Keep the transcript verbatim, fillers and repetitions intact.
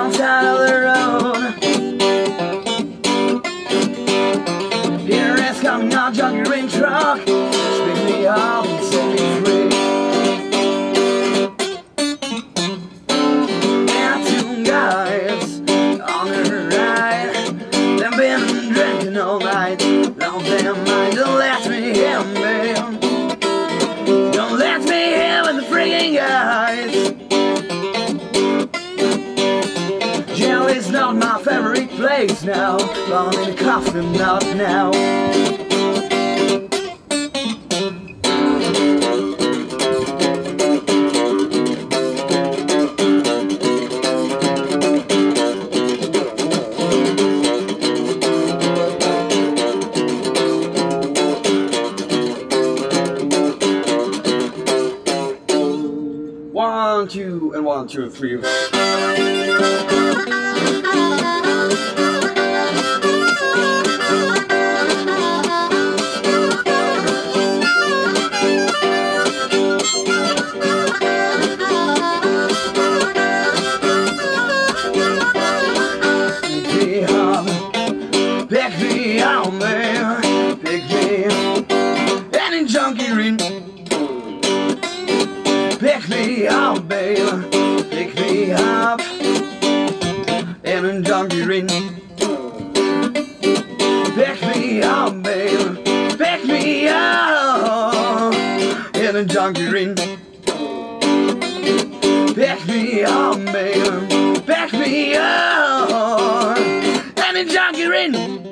wrong side of the road. Here is coming out, junky ring truck. Pick me up and set me free. There are two guys on the ride. They've been drinking all night. Don't their mind, don't let me hear me. Don't let me hear with the freaking guys. Jail is not my favorite place now. Long in the coffin, not now. One, two, and one, two, three. Pick me up, man. Pick me any junky ring. Pick me up, babe. Pick me up in a junky ring. Pick me up, babe. Pick me up in a junky ring. Pick me up, babe. Pick me up in a junky ring.